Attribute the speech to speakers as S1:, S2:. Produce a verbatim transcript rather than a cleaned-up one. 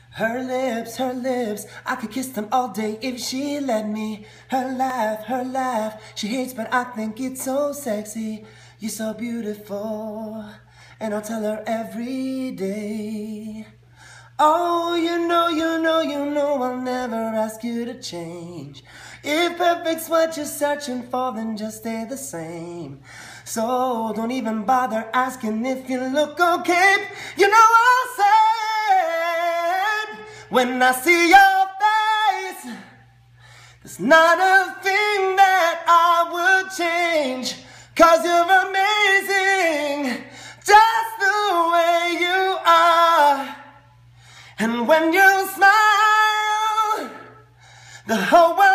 S1: Her lips, her lips, I could kiss them all day if she let me. Her laugh, her laugh, she hates but I think it's so sexy. You're so beautiful, and I'll tell her every day. Oh, you know, you know, you know I'll never ask you to change. If perfect's what you're searching for, then just stay the same. So don't even bother asking if you look okay. You know I'll say when I see your face, there's not a thing that I would change. Cause you're amazing, just the way you are. And when you smile, the whole world